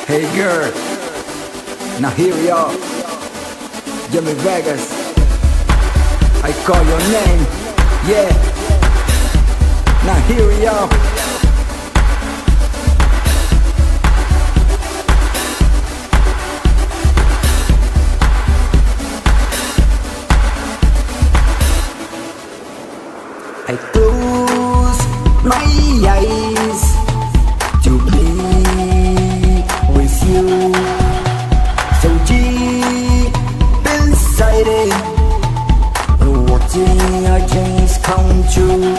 Hey girl, now here we are, Jimmy Vegas. I call your name, yeah. Now here we are. I close my eyes to be with you, so deep inside it, watching our dreams come true.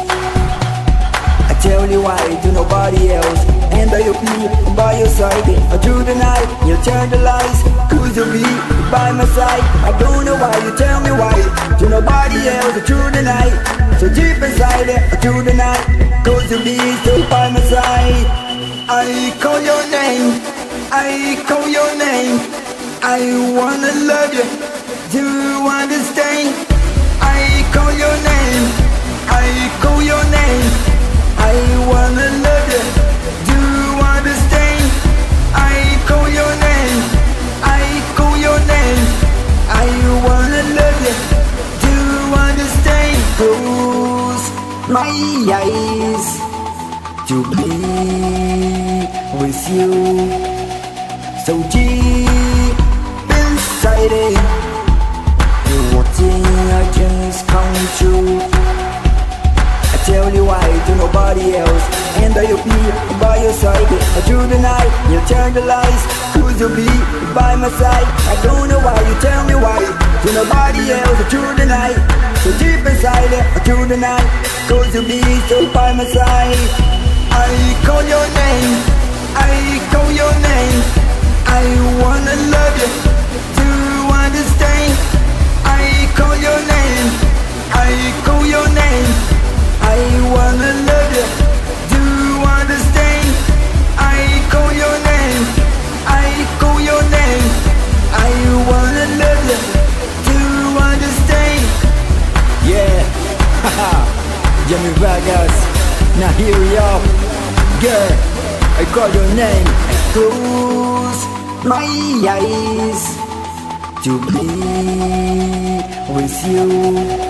I tell you why to nobody else, and I'll be by your side through the night. You'll turn the lights, cause you'll be by my side. I don't know why, you tell me why to nobody else through the night. So deep inside through the night, cause you'll be so by my side. I call your name, I call your name. I wanna love you, do you understand? I call your name, I call your name. I wanna love you, do you understand? I call your name, I call your name. I wanna love you, do you understand? Close my eyes to be with you, so deep inside it, you're watching our dreams come true. I tell you why to nobody else, and I'll be by your side through the night. You'll turn the lights, cause you'll be by my side. I don't know why, you tell me why to nobody else through the night. So deep inside through the night, cause you'll be so by my side. I call your name, I call your name. I wanna love you, do you understand? I call your name, I call your name. I wanna love you, do you understand? I call your name, I call your name. I wanna love you, do you understand? Yeah, haha, Jimmy Vegas. Now here we are, girl, I call your name. I close my eyes to be with you.